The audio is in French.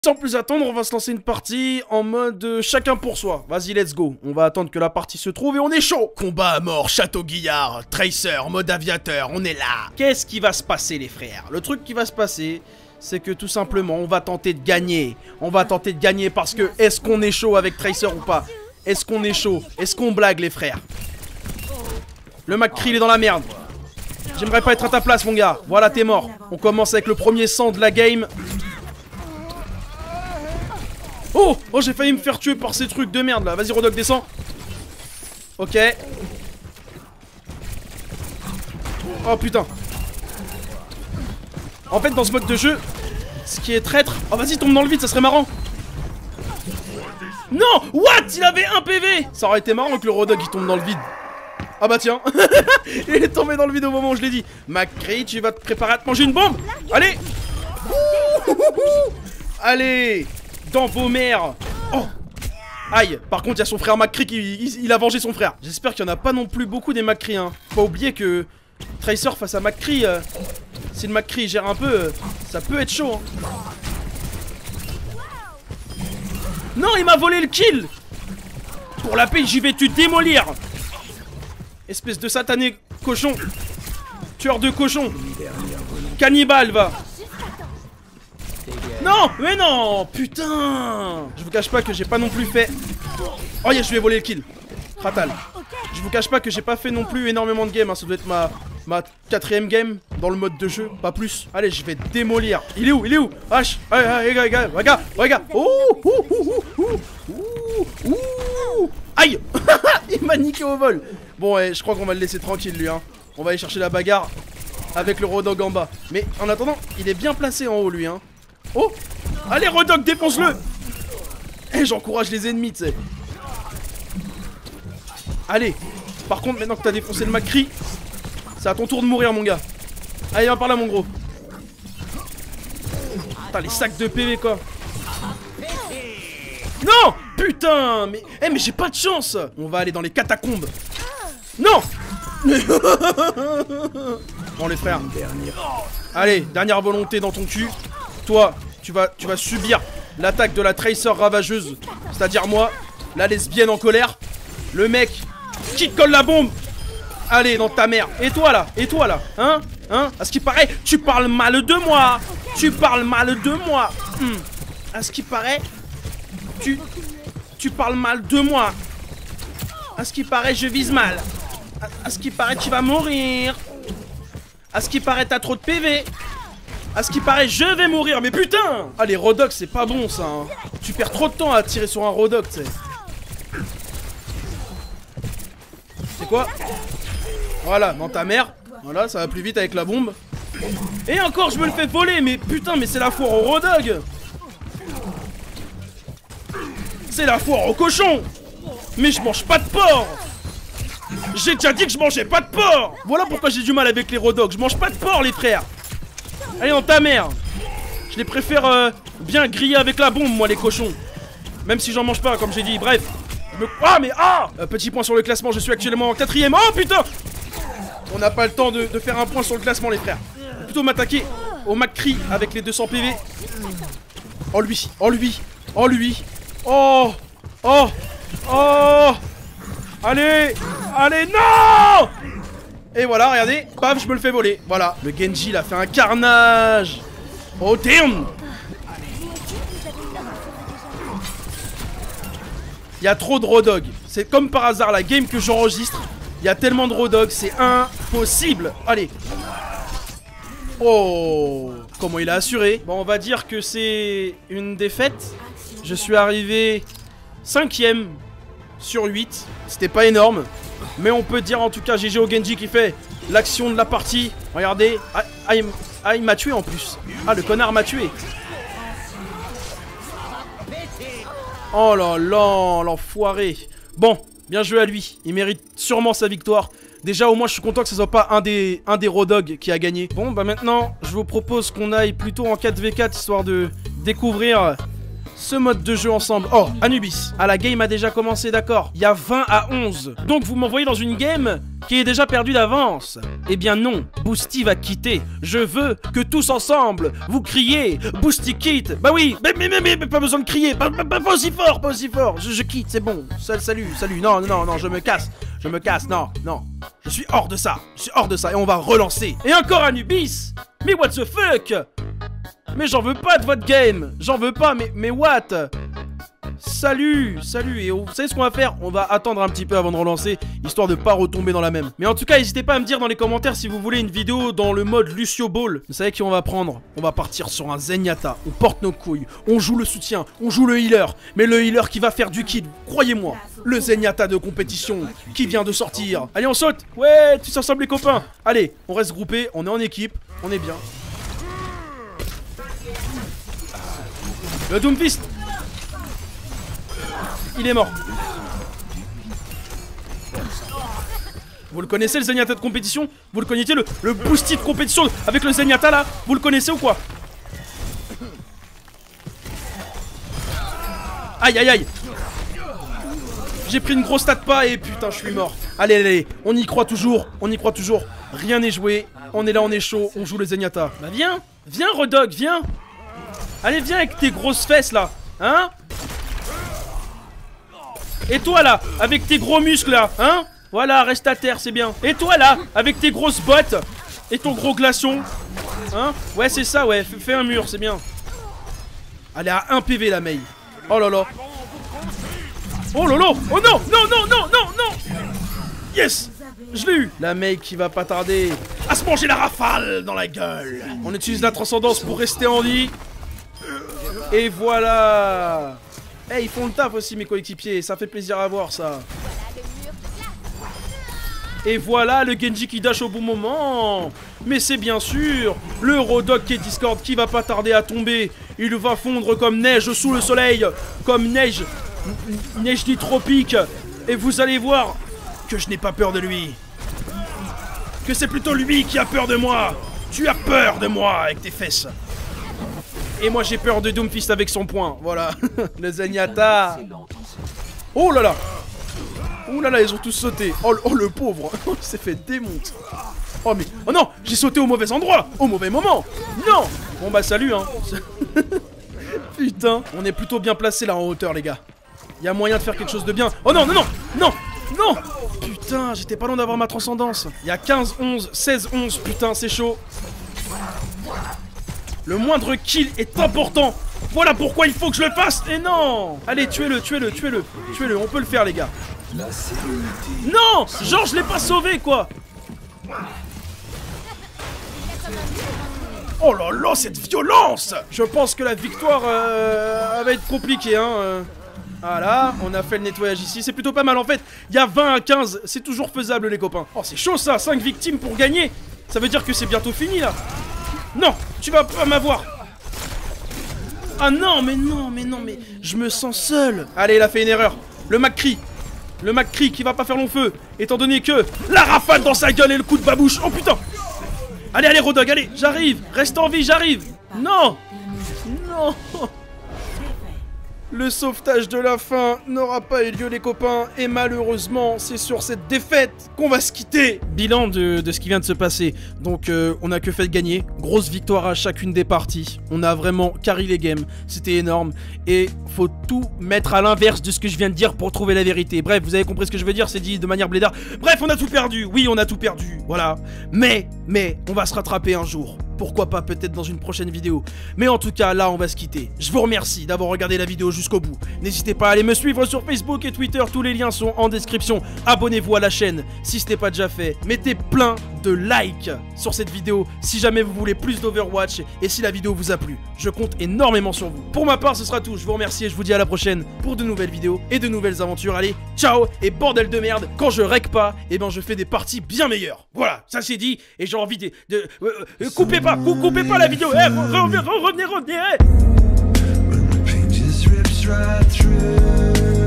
Sans plus attendre, on va se lancer une partie en mode chacun pour soi. Vas-y, let's go. On va attendre que la partie se trouve et on est chaud. Combat à mort, Château Guillard, Tracer, mode aviateur, on est là. Qu'est-ce qui va se passer, les frères? Le truc qui va se passer, c'est que tout simplement, on va tenter de gagner. On va tenter de gagner parce que est-ce qu'on est chaud avec Tracer ou pas? Est-ce qu'on est chaud? Est-ce qu'on blague, les frères? Le McCree, il est dans la merde. J'aimerais pas être à ta place, mon gars. Voilà, t'es mort. On commence avec le premier sang de la game. Oh, oh, j'ai failli me faire tuer par ces trucs de merde là. Vas-y, Rodok, descends. Ok. Oh putain. En fait, dans ce mode de jeu, ce qui est traître. Oh, vas-y, tombe dans le vide, ça serait marrant. Non, what? Il avait un PV. Ça aurait été marrant que le Rodok il tombe dans le vide. Ah bah tiens. Il est tombé dans le vide au moment où je l'ai dit. McCree, tu vas te préparer à te manger une bombe. Allez. Allez. Dans vos mères. Oh. Aïe. Par contre, il y a son frère McCree qui il a vengé son frère. J'espère qu'il n'y en a pas non plus beaucoup des McCree, hein. Faut pas oublier que Tracer face à McCree, si le McCree gère un peu, ça peut être chaud, hein. Non, il m'a volé le kill. Pour la paix, j'y vais te démolir. Espèce de satané cochon. Tueur de cochon. Cannibale, va. Non, mais non, putain. Je vous cache pas que j'ai pas non plus fait. Oh yeah, je lui ai volé le kill. Fatal. Je vous cache pas que j'ai pas fait non plus énormément de games, hein. Ça doit être ma 4ème game dans le mode de jeu, pas plus. Allez, je vais démolir. Il est où? Il est où? H. Regarde. Aïe. Il m'a niqué au vol. Bon, ouais, je crois qu'on va le laisser tranquille, lui, hein. On va aller chercher la bagarre avec le Rodog en bas. Mais en attendant, il est bien placé en haut, lui, hein. Oh! Allez, Rodog, défonce-le! Eh, j'encourage les ennemis, tu sais. Allez. Par contre, maintenant que t'as défoncé le McCree, c'est à ton tour de mourir, mon gars. Allez, viens par là, mon gros. Putain, les sacs de PV, quoi. Non! Putain! Mais, eh, mais j'ai pas de chance! On va aller dans les catacombes. Non! Bon, les frères. Allez, dernière volonté dans ton cul. Toi, tu vas subir l'attaque de la Tracer ravageuse. C'est-à-dire moi, la lesbienne en colère. Le mec qui te colle la bombe. Allez, dans ta mère. Et toi là? Hein? À ce qui paraît, tu parles mal de moi. À ce qui paraît, tu parles mal de moi. À ce qui paraît, je vise mal. À ce qui paraît, tu vas mourir. À ce qui paraît, t'as trop de PV. À ce qui paraît, je vais mourir, mais putain! Ah, les Rodok, c'est pas bon, ça, hein. Tu perds trop de temps à tirer sur un Rodok, tu sais. C'est quoi? Voilà, dans ta mère. Voilà, ça va plus vite avec la bombe. Et encore, je me le fais voler, mais putain, mais c'est la foire au Rodog! C'est la foire au cochon! Mais je mange pas de porc! J'ai déjà dit que je mangeais pas de porc! Voilà pourquoi j'ai du mal avec les Rodok. Je mange pas de porc, les frères! Allez, dans ta mère. Je les préfère bien griller avec la bombe, moi, les cochons. Même si j'en mange pas, comme j'ai dit. Bref. Ah, mais ah, petit point sur le classement, je suis actuellement en 4ème. Oh, putain. On n'a pas le temps de faire un point sur le classement, les frères. On va plutôt m'attaquer au McCree avec les 200 PV. Oh, lui. Oh. Allez, non. Et voilà, regardez, paf, je me le fais voler. Voilà, le Genji, il a fait un carnage. Oh, damn. Il y a trop de Rodog. C'est comme par hasard, la game que j'enregistre, il y a tellement de Rodog, c'est impossible. Allez. Oh, comment il a assuré. Bon, on va dire que c'est une défaite. Je suis arrivé 5ème sur 8. C'était pas énorme. Mais on peut dire en tout cas GG au Genji qui fait l'action de la partie. Regardez. Ah, il m'a tué en plus. Ah, le connard m'a tué. Oh là là, l'enfoiré. Bon, bien joué à lui. Il mérite sûrement sa victoire. Déjà, au moins, je suis content que ce soit pas un des Rodog qui a gagné. Bon, bah maintenant, je vous propose qu'on aille plutôt en 4v4 histoire de découvrir ce mode de jeu ensemble. Oh, Anubis. Ah, la game a déjà commencé, d'accord. Il y a 20 à 11. Donc vous m'envoyez dans une game qui est déjà perdue d'avance. Eh bien non, Boosty va quitter. Je veux que tous ensemble, vous criez Boosty quitte. Bah oui, mais pas besoin de crier. Pas aussi fort, pas aussi fort. Je quitte, c'est bon. Salut. Non, je me casse. Non. Je suis hors de ça. Et on va relancer. Et encore Anubis. Mais what the fuck? Mais j'en veux pas de votre game. J'en veux pas, mais what? Salut. Et vous savez ce qu'on va faire? On va attendre un petit peu avant de relancer, histoire de pas retomber dans la même. Mais en tout cas, n'hésitez pas à me dire dans les commentaires si vous voulez une vidéo dans le mode Lucio Ball. Vous savez qui on va prendre? On va partir sur un Zenyatta. On porte nos couilles. On joue le soutien. On joue le healer. Mais le healer qui va faire du kill. Croyez-moi. Le Zenyatta de compétition qui vient de sortir. Allez, on saute. Ouais, tous ensemble les copains. Allez, on reste groupés. On est en équipe. On est bien. Le Doomfist. Il est mort. Vous le connaissez le Zenyatta de compétition? Vous le connaissez le Boosty de compétition avec le Zenyatta là? Vous le connaissez ou quoi? Aïe. J'ai pris une grosse pas et putain je suis mort. Allez, on y croit toujours. Rien n'est joué. On est là, on est chaud, on joue le Zenyatta. Bah viens Rodog, viens. Allez, viens avec tes grosses fesses là. Hein? Et toi là, avec tes gros muscles là, hein? Voilà, reste à terre, c'est bien. Et toi là, avec tes grosses bottes et ton gros glaçon, hein? Ouais, c'est ça, ouais, fais un mur, c'est bien. Elle est à 1 PV la Mei. Oh là là. Oh lolo. Oh non. Yes. Je l'ai eu. La Mei qui va pas tarder à se manger la rafale dans la gueule. On utilise la transcendance pour rester en vie. Et voilà. Ils font le taf aussi mes coéquipiers, ça fait plaisir à voir ça. Et voilà le Genji qui dash au bon moment. Mais c'est bien sûr le Rodog qui est Discord qui va pas tarder à tomber. Il va fondre comme neige sous le soleil. Comme neige du tropique. Et vous allez voir que je n'ai pas peur de lui. Que c'est plutôt lui qui a peur de moi. Tu as peur de moi avec tes fesses. Et moi j'ai peur de Doomfist avec son poing. Voilà. Le Zenyatta. Oh là là. Oh là là, ils ont tous sauté. Oh le pauvre. Il s'est fait démonter. Oh mais... Oh non, j'ai sauté au mauvais endroit. Au mauvais moment. Non. Bon bah salut hein. Putain. On est plutôt bien placé là en hauteur les gars. Il y a moyen de faire quelque chose de bien. Oh non. Putain, j'étais pas loin d'avoir ma transcendance. Il y a 15-11, 16-11. Putain, c'est chaud. Le moindre kill est important. Voilà pourquoi il faut que je le fasse. Et non. Allez, tuez-le. On peut le faire, les gars. Non. Genre, je l'ai pas sauvé, quoi. Oh là là, cette violence. Je pense que la victoire va être compliquée, hein. Voilà, on a fait le nettoyage ici. C'est plutôt pas mal, en fait. Il y a 20 à 15. C'est toujours faisable, les copains. Oh, c'est chaud, ça. 5 victimes pour gagner. Ça veut dire que c'est bientôt fini, là. Non, tu vas pas m'avoir. Ah non, mais je me sens seul. Allez, il a fait une erreur. Le McCree qui va pas faire long feu, étant donné que la rafale dans sa gueule et le coup de babouche. Oh putain. Allez, Rodog, allez, j'arrive. Reste en vie, j'arrive. Non. Le sauvetage de la fin n'aura pas eu lieu les copains et malheureusement c'est sur cette défaite qu'on va se quitter. Bilan de ce qui vient de se passer. Donc on a que fait de gagner. Grosse victoire à chacune des parties. On a vraiment carry les games. C'était énorme. Et faut tout mettre à l'inverse de ce que je viens de dire pour trouver la vérité. Bref, vous avez compris ce que je veux dire, c'est dit de manière blédard. Bref, on a tout perdu. Oui, on a tout perdu. Voilà. Mais on va se rattraper un jour. Pourquoi pas peut-être dans une prochaine vidéo. Mais en tout cas, là, on va se quitter. Je vous remercie d'avoir regardé la vidéo jusqu'au bout. N'hésitez pas à aller me suivre sur Facebook et Twitter. Tous les liens sont en description. Abonnez-vous à la chaîne si ce n'est pas déjà fait. Mettez plein de likes sur cette vidéo si jamais vous voulez plus d'Overwatch et si la vidéo vous a plu. Je compte énormément sur vous. Pour ma part, ce sera tout. Je vous remercie et je vous dis à la prochaine pour de nouvelles vidéos et de nouvelles aventures. Allez, ciao et bordel de merde. Quand je rec pas, eh ben je fais des parties bien meilleures. Voilà, ça c'est dit et j'ai envie de coupez pas la vidéo. Revenez.